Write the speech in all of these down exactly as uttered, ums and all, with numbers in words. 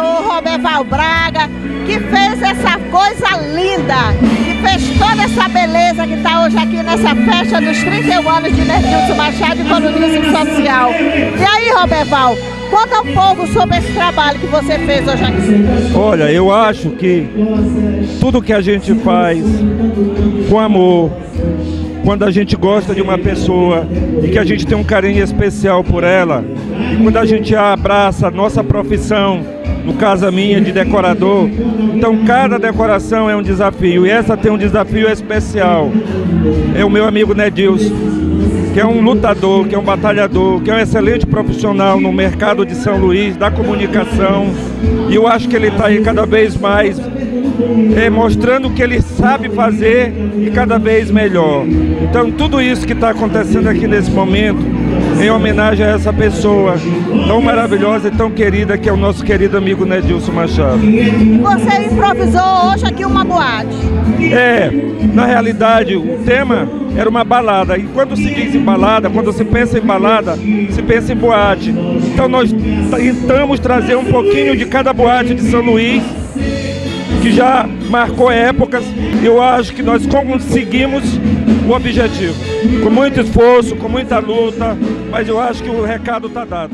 o Roberval Braga, que fez essa coisa linda, que fez toda essa beleza que está hoje aqui nessa festa dos trinta e um anos de Nedilson Machado e Colunismo Social. E aí, Roberval, conta um pouco sobre esse trabalho que você fez hoje aqui. Olha, eu acho que tudo que a gente faz com amor, quando a gente gosta de uma pessoa e que a gente tem um carinho especial por ela, e quando a gente abraça a nossa profissão, no caso a minha de decorador, então cada decoração é um desafio, e essa tem um desafio especial. É o meu amigo Nedilson, que é um lutador, que é um batalhador, que é um excelente profissional no mercado de São Luís, da comunicação, e eu acho que ele está aí cada vez mais é, mostrando o que ele sabe fazer e cada vez melhor. Então tudo isso que está acontecendo aqui nesse momento, em homenagem a essa pessoa tão maravilhosa e tão querida que é o nosso querido amigo Nedilson Machado. Você improvisou hoje aqui uma boate. É, na realidade o tema era uma balada, e quando se diz em balada, quando se pensa em balada, se pensa em boate. Então nós tentamos trazer um pouquinho de cada boate de São Luís, que já marcou épocas. Eu acho que nós conseguimos o objetivo, com muito esforço, com muita luta, mas eu acho que o recado está dado.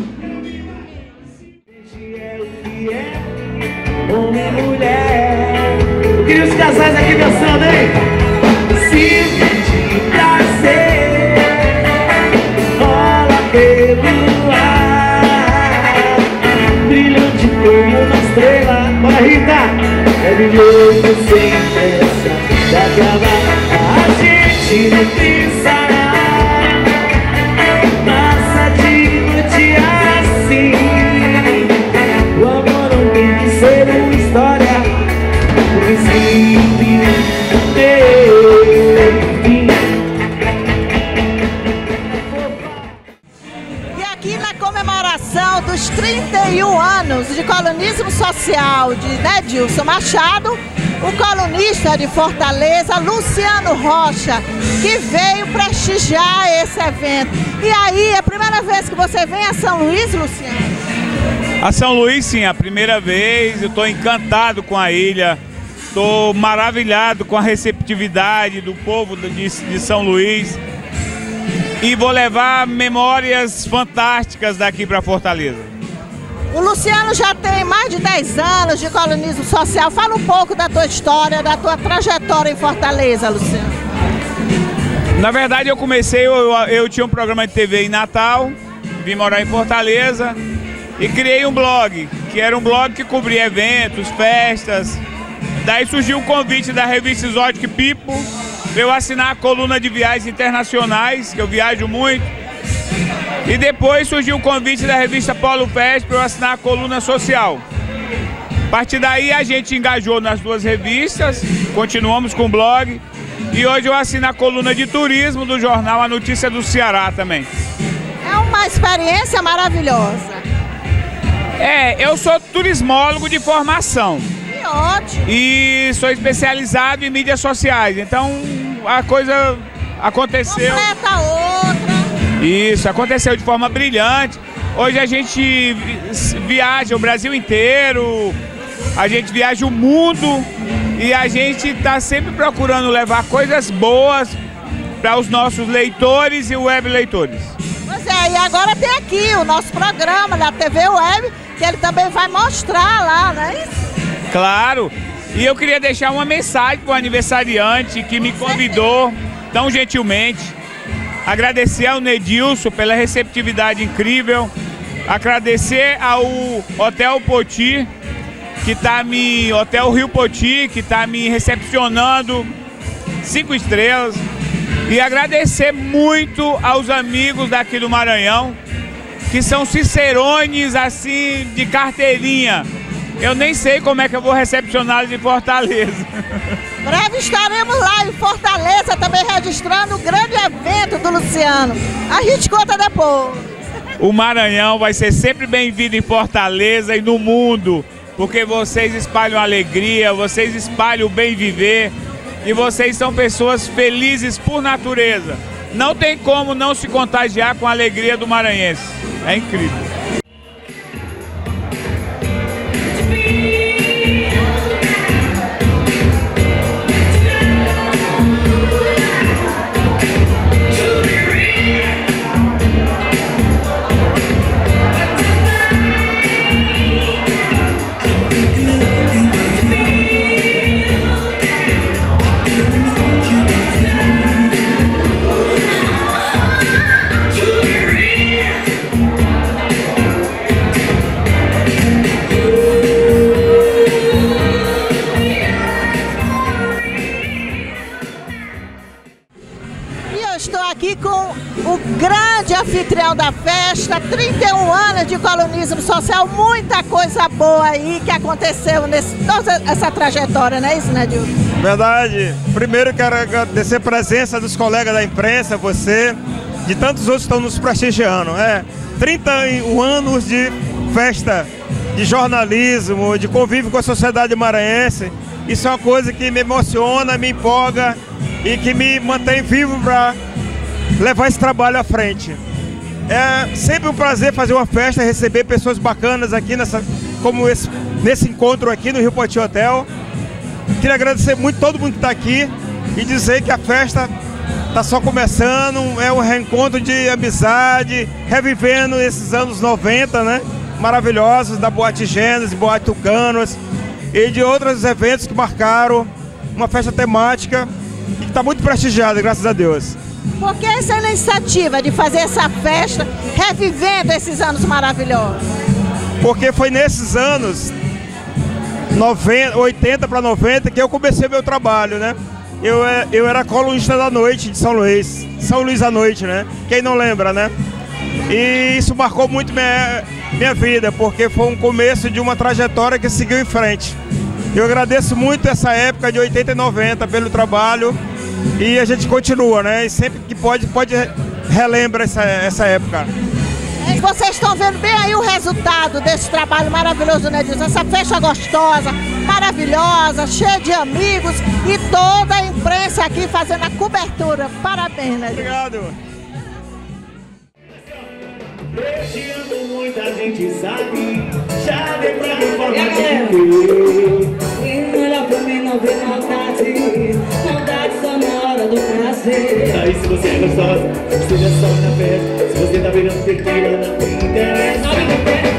Homem e mulher. Eu queria os casais aqui dançando, hein? Se pedir pra ser, rola pelo ar, brilhante como uma estrela. Bora, Rita! É brilhoso sem pressa de acabar. A gente não pensará, passa de noite assim. O amor não tem que ser uma história, um princípio tem. E aqui na comemoração dos trinta e um anos de Colunismo Social de Nedilson Machado, o colunista de Fortaleza, Luciano Rocha, que veio prestigiar esse evento. E aí, é a primeira vez que você vem a São Luís, Luciano? A São Luís, sim, a primeira vez. Eu estou encantado com a ilha, estou maravilhado com a receptividade do povo de, de São Luís. E vou levar memórias fantásticas daqui para Fortaleza. O Luciano já tem mais de dez anos de colunismo social. Fala um pouco da tua história, da tua trajetória em Fortaleza, Luciano. Na verdade, eu comecei, eu, eu tinha um programa de T V em Natal, vim morar em Fortaleza e criei um blog, que era um blog que cobria eventos, festas. Daí surgiu o convite da revista Exotic People para eu assinar a coluna de viagens internacionais, que eu viajo muito. E depois surgiu o convite da revista Polo Fest para eu assinar a coluna social. A partir daí a gente engajou nas duas revistas, continuamos com o blog. E hoje eu assino a coluna de turismo do jornal A Notícia do Ceará também. É uma experiência maravilhosa. É, eu sou turismólogo de formação. Que ótimo. E sou especializado em mídias sociais. Então a coisa aconteceu. Completa outra. Isso, aconteceu de forma brilhante. Hoje a gente viaja o Brasil inteiro, a gente viaja o mundo e a gente está sempre procurando levar coisas boas para os nossos leitores e web leitores. Pois é, e agora tem aqui o nosso programa da T V Web, que ele também vai mostrar lá, não é isso? Claro, e eu queria deixar uma mensagem para o aniversariante que me convidou tão gentilmente. Agradecer ao Nedilson pela receptividade incrível, agradecer ao Hotel Poti, que tá me, Hotel Rio Poti, que está me recepcionando cinco estrelas, e agradecer muito aos amigos daqui do Maranhão, que são cicerones assim de carteirinha. Eu nem sei como é que eu vou recepcioná-los em Fortaleza. Breve estaremos lá em Fortaleza também registrando o grande evento do Luciano. A gente conta depois. O Maranhão vai ser sempre bem-vindo em Fortaleza e no mundo, porque vocês espalham alegria, vocês espalham o bem viver e vocês são pessoas felizes por natureza. Não tem como não se contagiar com a alegria do maranhense. É incrível. final da festa, trinta e um anos de colunismo social, muita coisa boa aí que aconteceu nesse toda essa trajetória, não é isso, né, Dilson? Verdade. Primeiro quero agradecer a presença dos colegas da imprensa, você, de tantos outros que estão nos prestigiando. É, trinta e um anos de festa, de jornalismo, de convívio com a sociedade maranhense. Isso é uma coisa que me emociona, me empolga e que me mantém vivo para levar esse trabalho à frente. É sempre um prazer fazer uma festa, receber pessoas bacanas aqui, nessa, como esse, nesse encontro aqui no Rio Poti Hotel. Queria agradecer muito todo mundo que está aqui e dizer que a festa está só começando, é um reencontro de amizade, revivendo esses anos noventa, né? Maravilhosos, da Boate Gênesis, Boate Tucanos e de outros eventos que marcaram uma festa temática e que está muito prestigiada, graças a Deus. Por que essa iniciativa de fazer essa festa revivendo esses anos maravilhosos? Porque foi nesses anos noventa, oitenta para noventa que eu comecei meu trabalho, né? Eu, eu era colunista da noite de São Luís, São Luís à noite, né? Quem não lembra, né? E isso marcou muito minha, minha vida, porque foi um começo de uma trajetória que seguiu em frente. Eu agradeço muito essa época de oitenta e noventa pelo trabalho e a gente continua, né? E sempre que pode, pode relembra essa, essa época. Vocês estão vendo bem aí o resultado desse trabalho maravilhoso, né, Dilson? Essa festa gostosa, maravilhosa, cheia de amigos e toda a imprensa aqui fazendo a cobertura. Parabéns, né, Dilson? Obrigado. Eu te amo muito, a gente sabe. Já dei pra me falar de quem olha pra mim não vê maldade, maldade só na hora do prazer. Aí se você é gostosa, seja só na festa. Se você tá virando tequila, não me interessa.